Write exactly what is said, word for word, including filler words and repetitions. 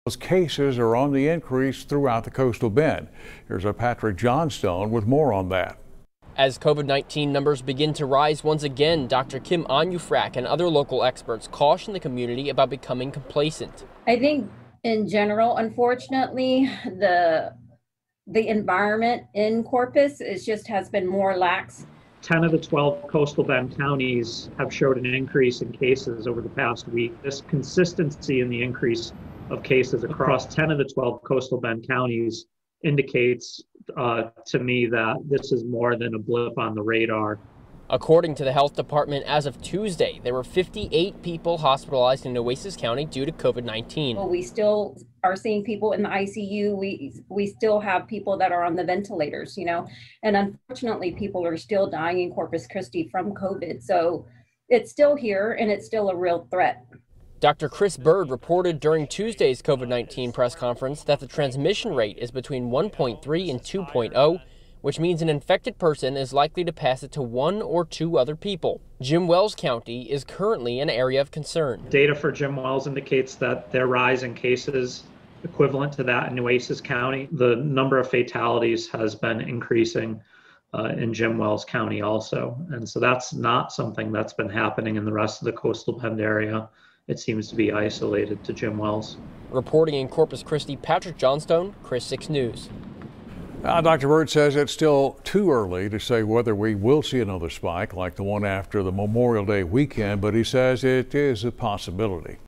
Those cases are on the increase throughout the coastal bend. Here's our Patrick Johnstone with more on that. As COVID nineteen numbers begin to rise once again, Doctor Kim Anyufrak and other local experts caution the community about becoming complacent. I think in general, unfortunately, the the environment in Corpus is just has been more lax. ten of the twelve coastal bend counties have showed an increase in cases over the past week. This consistency in the increase of cases across ten of the twelve coastal bend counties indicates uh, to me that this is more than a blip on the radar. According to the health department, as of Tuesday, there were fifty-eight people hospitalized in Nueces County due to COVID nineteen. Well, we still are seeing people in the I C U. We we still have people that are on the ventilators, you know, and unfortunately, people are still dying in Corpus Christi from COVID. So it's still here and it's still a real threat. Doctor Chris Bird reported during Tuesday's COVID nineteen press conference that the transmission rate is between one point three and two point oh, which means an infected person is likely to pass it to one or two other people. Jim Wells County is currently an area of concern. Data for Jim Wells indicates that their rise in cases equivalent to that in Nueces County. The number of fatalities has been increasing uh, in Jim Wells County also. And so that's not something that's been happening in the rest of the coastal bend area. It seems to be isolated to Jim Wells. Reporting in Corpus Christi, Patrick Johnstone, Chris six News. Now, Doctor Bird says it's still too early to say whether we will see another spike like the one after the Memorial Day weekend, but he says it is a possibility.